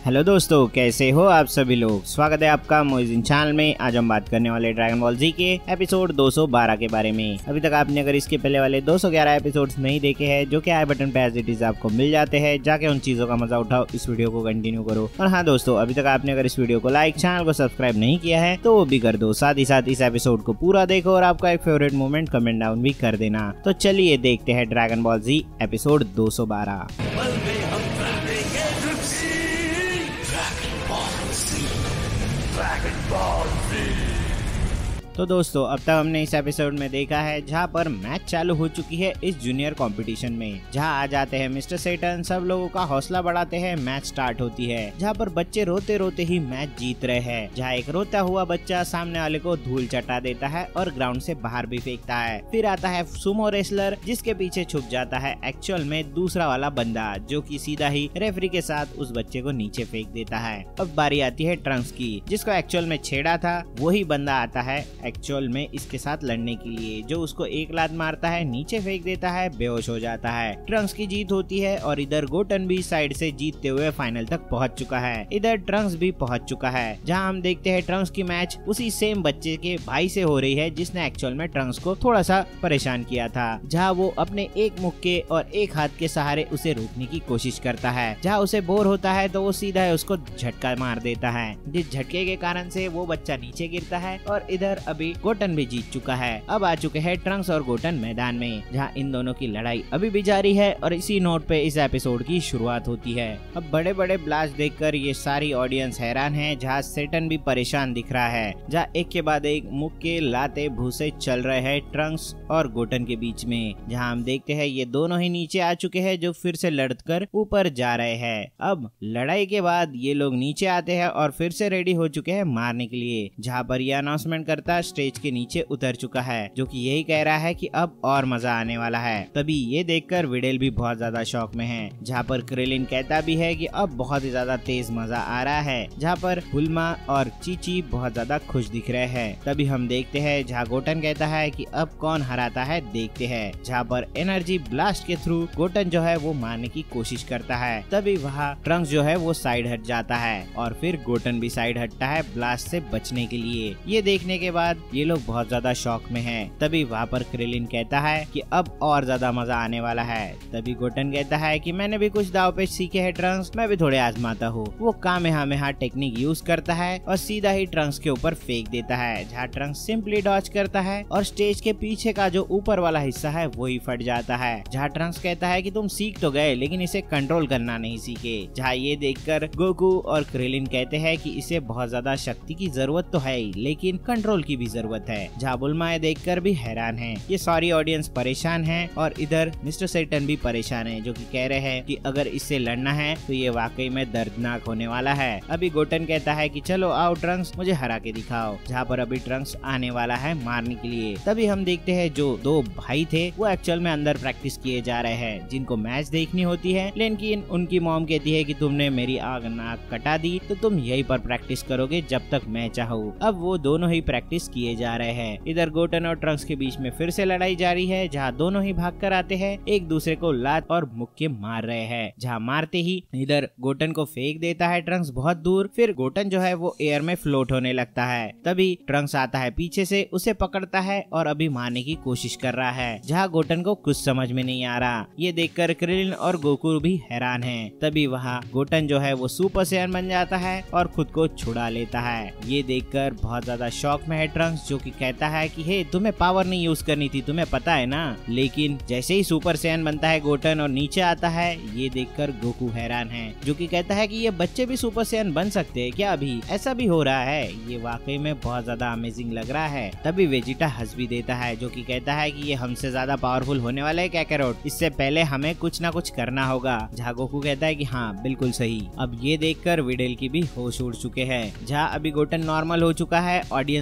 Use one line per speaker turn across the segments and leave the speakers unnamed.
Hello दोस्तों, कैसे हो आप सभी लोग। स्वागत है आपका मोइजिन चैनल में। आज हम बात करने वाले ड्रैगन बॉल जी के एपिसोड 212 के बारे में। अभी तक आपने अगर इसके पहले वाले 211 एपिसोड्स नहीं देखे हैं, जो कि आई बटन पे एज इट इज आपको मिल जाते हैं, जाके उन चीजों का मजा उठाओ, इस वीडियो को कंटिन्यू करो। और हाँ दोस्तों, अभी तक आपने अगर इस वीडियो को लाइक, चैनल को सब्सक्राइब नहीं किया है तो वो भी कर दो। साथ ही साथ इस एपिसोड को पूरा देखो और आपका एक फेवरेट मोमेंट कमेंट डाउन भी कर देना। तो चलिए देखते हैं ड्रैगन बॉल जी एपिसोड 212। तो दोस्तों, अब तक हमने इस एपिसोड में देखा है जहाँ पर मैच चालू हो चुकी है इस जूनियर कंपटीशन में। जहाँ आ जाते हैं मिस्टर सेटन, सब लोगों का हौसला बढ़ाते हैं, मैच स्टार्ट होती है। जहाँ पर बच्चे रोते रोते ही मैच जीत रहे हैं। जहाँ एक रोता हुआ बच्चा सामने वाले को धूल चटा देता है और ग्राउंड से बाहर भी फेंकता है। फिर आता है सुमो रेसलर, जिसके पीछे छुप जाता है एक्चुअल में दूसरा वाला बंदा, जो कि सीधा ही रेफरी के साथ उस बच्चे को नीचे फेंक देता है। अब बारी आती है ट्रंक्स की, जिसको एक्चुअल में छेड़ा था वही बंदा आता है एक्चुअल में इसके साथ लड़ने के लिए, जो उसको एक लात मारता है, नीचे फेंक देता है, बेहोश हो जाता है। ट्रंक्स की जीत होती है और इधर गोटन भी साइड से जीतते हुए फाइनल तक पहुंच चुका है। इधर ट्रंक्स भी पहुंच चुका है, जहां हम देखते हैं ट्रंक्स की मैच उसी सेम बच्चे के भाई से हो रही है, जिसने एक्चुअल में ट्रंक्स को थोड़ा सा परेशान किया था। जहाँ वो अपने एक मुक्के और एक हाथ के सहारे उसे रोकने की कोशिश करता है। जहाँ उसे बोर होता है तो वो सीधा उसको झटका मार देता है, जिस झटके के कारण से वो बच्चा नीचे गिरता है। और इधर अभी गोटन भी जीत चुका है। अब आ चुके हैं ट्रंक्स और गोटन मैदान में, जहां इन दोनों की लड़ाई अभी भी जारी है। और इसी नोट पे इस एपिसोड की शुरुआत होती है। अब बड़े बड़े ब्लास्ट देखकर ये सारी ऑडियंस हैरान है, जहां सेटन भी परेशान दिख रहा है। जहां एक के बाद एक मुक्के, लाते, भूसे चल रहे हैं ट्रंक्स और गोटन के बीच में। जहां हम देखते हैं ये दोनों ही नीचे आ चुके हैं, जो फिर से लड़कर ऊपर जा रहे हैं। अब लड़ाई के बाद ये लोग नीचे आते हैं और फिर से रेडी हो चुके हैं मारने के लिए। जहां पर यह अनाउंसमेंट करता स्टेज के नीचे उतर चुका है, जो कि यही कह रहा है कि अब और मजा आने वाला है। तभी ये देखकर विडेल भी बहुत ज्यादा शौक में है। जहाँ पर क्रिलिन कहता भी है कि अब बहुत ही ज्यादा तेज मजा आ रहा है। जहाँ पर बुल्मा और चीची बहुत ज्यादा खुश दिख रहे हैं। तभी हम देखते हैं जहाँ गोटन कहता है कि अब कौन हराता है देखते हैं। जहाँ पर एनर्जी ब्लास्ट के थ्रू गोटन जो है वो मारने की कोशिश करता है। तभी वहाँ ट्रंक्स जो है वो साइड हट जाता है और फिर गोटन भी साइड हटता है ब्लास्ट से बचने के लिए। ये देखने के बाद ये लोग बहुत ज्यादा शॉक में हैं। तभी वहाँ पर क्रिलिन कहता है कि अब और ज्यादा मजा आने वाला है। तभी गोटन कहता है कि मैंने भी कुछ दाव पेच सीखे हैं ट्रंक्स, मैं भी थोड़े आजमाता हूँ। वो कामेहामेहा टेक्निक यूज करता है और सीधा ही ट्रंक्स के ऊपर फेंक देता है। जहाँ ट्रंक्स सिंपली डॉज करता है और स्टेज के पीछे का जो ऊपर वाला हिस्सा है वही फट जाता है। जहाँ ट्रंक्स कहता है कि तुम सीख तो गए, लेकिन इसे कंट्रोल करना नहीं सीखे। जहाँ ये देखकर गोकू और क्रिलिन कहते हैं कि इसे बहुत ज्यादा शक्ति की जरूरत तो है ही, लेकिन कंट्रोल की भी जरूरत है। जहाँ बुल्मा देखकर भी हैरान है। ये सारी ऑडियंस परेशान है और इधर मिस्टर सेटन भी परेशान है, जो कि कह रहे हैं कि अगर इससे लड़ना है तो ये वाकई में दर्दनाक होने वाला है। अभी गोटन कहता है कि चलो आओ ट्रंक्स, मुझे हरा के दिखाओ। जहाँ पर अभी ट्रंक्स आने वाला है मारने के लिए। तभी हम देखते हैं जो दो भाई थे वो एक्चुअल में अंदर प्रैक्टिस किए जा रहे हैं, जिनको मैच देखनी होती है। लेकिन उनकी मॉम कहती है कि तुमने मेरी आग नाक कटा दी तो तुम यहीं पर प्रैक्टिस करोगे जब तक मैं चाहूँ। अब वो दोनों ही प्रैक्टिस किए जा रहे हैं। इधर गोटन और ट्रंक्स के बीच में फिर से लड़ाई जारी है, जहां दोनों ही भाग कर आते हैं, एक दूसरे को लात और मुक्के मार रहे हैं। जहां मारते ही इधर गोटन को फेंक देता है ट्रंक्स बहुत दूर। फिर गोटन जो है वो एयर में फ्लोट होने लगता है। तभी ट्रंक्स आता है पीछे से, उसे पकड़ता है और अभी मारने की कोशिश कर रहा है। जहां गोटन को कुछ समझ में नहीं आ रहा। ये देखकर क्रिलिन और गोकू भी हैरान है। तभी वहाँ गोटन जो है वो सुपर सैयन बन जाता है और खुद को छुड़ा लेता है। ये देखकर बहुत ज्यादा शॉक में है ट्रंक्स, जो कि कहता है कि हे तुम्हें पावर नहीं यूज करनी थी, तुम्हें पता है ना। लेकिन जैसे ही सुपर सैयन बनता है गोटन और नीचे आता है, ये देखकर गोकू हैरान है, जो कि कहता है कि ये बच्चे भी सुपर सैयन बन सकते हैं क्या, अभी ऐसा भी हो रहा है। ये वाकई में बहुत ज्यादा अमेजिंग लग रहा है। तभी वेजिटा हंस भी देता है, जो कि कहता है कि ये हमसे ज्यादा पावरफुल होने वाला है काकारोट, इससे पहले हमें कुछ ना कुछ करना होगा। जहाँ गोकू कहता है कि हाँ बिल्कुल सही। अब ये देखकर विडेल की भी होश उड़ चुके हैं। जहाँ अभी गोटन नॉर्मल हो चुका है, ऑडियंस बहुत ज्यादा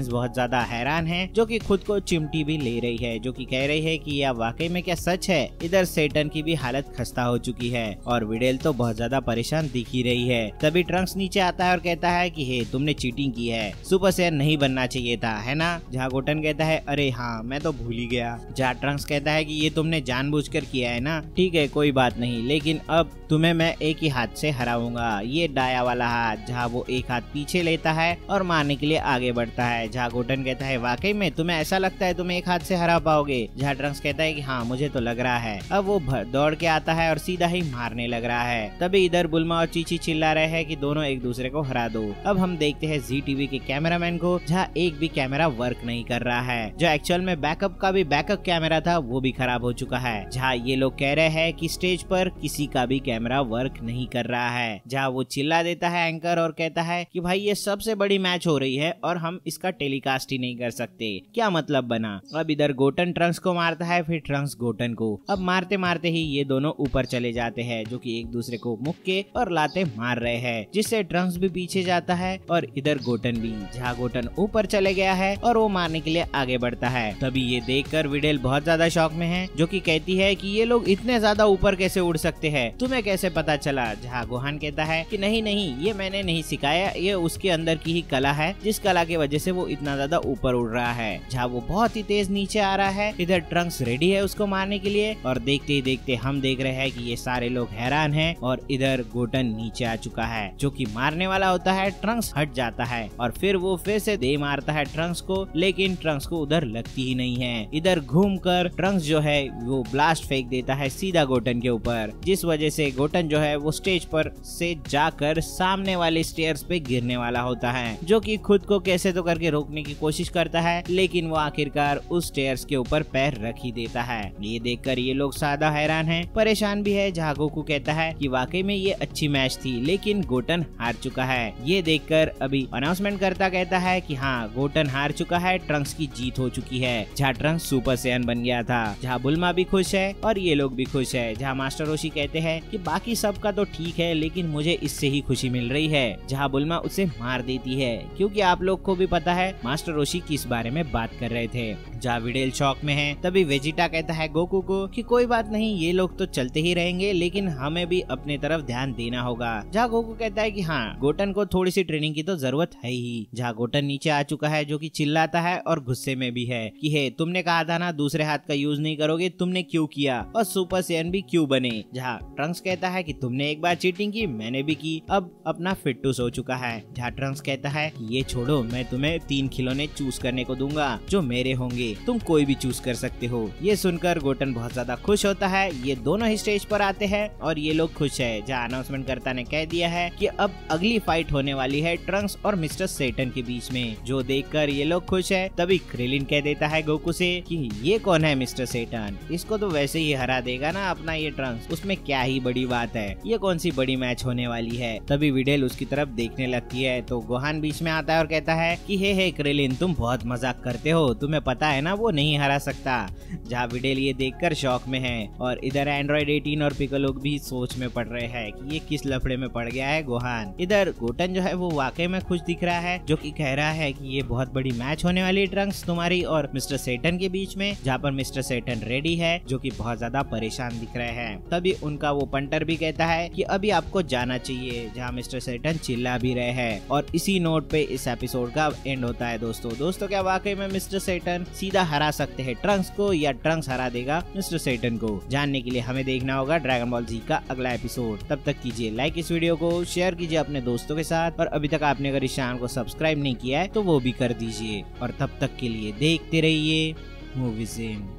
ज्यादा हैरान है, जो कि खुद को चिमटी भी ले रही है, जो कि कह रही है कि यह वाकई में क्या सच है। इधर सेटन की भी हालत खस्ता हो चुकी है और विडेल तो बहुत ज्यादा परेशान दिख ही रही है। तभी ट्रंक्स नीचे आता है और कहता है कि हे, तुमने चीटिंग की है, सुपर सैयन नहीं बनना चाहिए था, है ना। जहाँ गोटन कहता है अरे हाँ, मैं तो भूल ही गया। जहाँ ट्रंक्स कहता है कि ये तुमने जानबूझकर किया है ना, ठीक है कोई बात नहीं, लेकिन अब तुम्हें मैं एक ही हाथ से हराऊंगा, ये डाया वाला हाथ। जहाँ वो एक हाथ पीछे लेता है और मारने के लिए आगे बढ़ता है। जहाँ गोटन कहता है वाकई में तुम्हें ऐसा लगता है तुम एक हाथ से हरा पाओगे। जहाँ ट्रंक्स कहता है कि हाँ मुझे तो लग रहा है। अब वो दौड़ के आता है और सीधा ही मारने लग रहा है। तभी इधर बुल्मा और चीची चिल्ला रहे हैं कि दोनों एक दूसरे को हरा दो। अब हम देखते हैं जी टीवी के कैमरामैन को, जहाँ एक भी कैमरा वर्क नहीं कर रहा है। जो एक्चुअल में बैकअप का भी बैकअप कैमरा था वो भी खराब हो चुका है। जहाँ ये लोग कह रहे हैं कि स्टेज पर किसी का भी कैमरा वर्क नहीं कर रहा है। जहाँ वो चिल्ला देता है एंकर और कहता है कि भाई ये सबसे बड़ी मैच हो रही है और हम इसका टेलीकास्ट ही नहीं कर सकते, क्या मतलब बना। अब इधर गोटन ट्रंक्स को मारता है, फिर ट्रंक्स गोटन को। अब मारते मारते ही ये दोनों ऊपर चले जाते हैं, जो कि एक दूसरे को मुक्के और लाते मार रहे हैं, जिससे ट्रंक्स भी पीछे जाता है और इधर गोटन भी। जहाँ गोटन ऊपर चले गया है और वो मारने के लिए आगे बढ़ता है। तभी ये देखकर विडेल बहुत ज्यादा शॉक में है, जो कि कहती है कि ये लोग इतने ज्यादा ऊपर कैसे उड़ सकते हैं, तुम्हें कैसे पता चला। जहाँ गोहान कहता है कि नहीं नहीं, ये मैंने नहीं सिखाया, ये उसके अंदर की ही कला है, जिस कला की वजह से वो इतना ज्यादा ऊपर उड़ रहा है। जहाँ वो बहुत ही तेज नीचे आ रहा है। इधर ट्रंक्स रेडी है उसको मारने के लिए और देखते ही देखते हम देख रहे हैं कि ये सारे लोग हैरान हैं और इधर गोटन नीचे आ चुका है, जो कि मारने वाला होता है। ट्रंक्स हट जाता है और फिर वो फिर से दे मारता है ट्रंक्स को, लेकिन ट्रंक्स को उधर लगती ही नहीं है। इधर घूमकर ट्रंक्स जो है वो ब्लास्ट फेंक देता है सीधा गोटन के ऊपर, जिस वजह से गोटन जो है वो स्टेज पर से जाकर सामने वाले स्टेयर्स पे गिरने वाला होता है, जो कि खुद को कैसे तो करके रोकने की कोशिश करता है, लेकिन वो आखिरकार उस स्टेयर्स के ऊपर पैर रख ही देता है। ये देखकर ये लोग सादा हैरान हैं, परेशान भी है। जहाँ गोकू कहता है कि वाकई में ये अच्छी मैच थी, लेकिन गोटन हार चुका है। ये देखकर अभी अनाउंसमेंट करता कहता है कि हाँ गोटन हार चुका है, ट्रंक्स की जीत हो चुकी है। जहाँ ट्रंक्स सुपर सैयन बन गया था। जहाँ बुल्मा भी खुश है और ये लोग भी खुश है। जहाँ मास्टर रोशी कहते हैं कि बाकी सबका तो ठीक है, लेकिन मुझे इससे ही खुशी मिल रही है। जहाँ बुल्मा उसे मार देती है, क्योंकि आप लोग को भी पता है मास्टर रोशी किस बारे में बात कर रहे थे। जहाँ विडेल शॉक में है। तभी वेजिटा कहता है गोकू को कि कोई बात नहीं, ये लोग तो चलते ही रहेंगे, लेकिन हमें भी अपने तरफ ध्यान देना होगा। जहाँ गोकू कहता है कि हाँ गोटन को थोड़ी सी ट्रेनिंग की तो जरूरत है ही। जहाँ गोटन नीचे आ चुका है, जो कि चिल्लाता है और गुस्से में भी है कि हे तुमने कहा था ना दूसरे हाथ का यूज नहीं करोगे, तुमने क्यों किया और सुपर सैयन भी क्यों बने। जहाँ ट्रंक्स कहता है कि तुमने एक बार चीटिंग की, मैंने भी की, अब अपना फिट्टूस हो चुका है। जहाँ ट्रंक्स कहता है कि ये छोड़ो, मैं तुम्हें 3 खिलौने चूज करने को दूंगा जो मेरे होंगे, तुम कोई भी चूज कर सकते हो। ये सुनकर गोटन बहुत ज्यादा खुश होता है। ये दोनों ही स्टेज पर आते हैं और ये लोग खुश है। जहाँ अनाउंसमेंट करता ने कह दिया है कि अब अगली फाइट होने वाली है ट्रंक्स और मिस्टर सेटन के बीच में, जो देखकर ये लोग खुश है। तभी क्रिलिन कह देता है गोकू से कि ये कौन है मिस्टर सेटन, इसको तो वैसे ही हरा देगा ना अपना ये ट्रंक्स, उसमें क्या ही बड़ी बात है, ये कौन सी बड़ी मैच होने वाली है। तभी विडेल उसकी तरफ देखने लगती है तो गोहान बीच में आता है और कहता है कि हे क्रिलिन, तुम बहुत मजाक करते हो, तुम्हें पता है ना वो नहीं हरा सकता। जहाँ विडेल ये देखकर शौक में है और इधर एंड्रॉइड 18 और पिकोलो भी सोच में पड़ रहे हैं कि ये किस लफड़े में पड़ गया है गोहान। इधर गोटन जो है वो वाकई में खुश दिख रहा है, जो कि कह रहा है कि ये बहुत बड़ी मैच होने वाली है ट्रंक्स तुम्हारी और मिस्टर सेटन के बीच में। जहाँ पर मिस्टर सेटन रेडी है, जो कि बहुत ज्यादा परेशान दिख रहे हैं। तभी उनका वो पंटर भी कहता है कि अभी आपको जाना चाहिए। जहाँ मिस्टर सेटन चिल्ला भी रहे हैं और इसी नोट पे इस एपिसोड का एंड होता है। दोस्तों क्या वाकई में मिस्टर सेटन सीधा हरा सकते हैं ट्रंक्स को, या ट्रंक्स हरा देगा मिस्टर सेटन को? जानने के लिए हमें देखना होगा ड्रैगन बॉल जी का अगला एपिसोड। तब तक कीजिए लाइक इस वीडियो को, शेयर कीजिए अपने दोस्तों के साथ और अभी तक आपने अगर इस चैनल को सब्सक्राइब नहीं किया है तो वो भी कर दीजिए। और तब तक के लिए देखते रहिए मूवीज़ इन।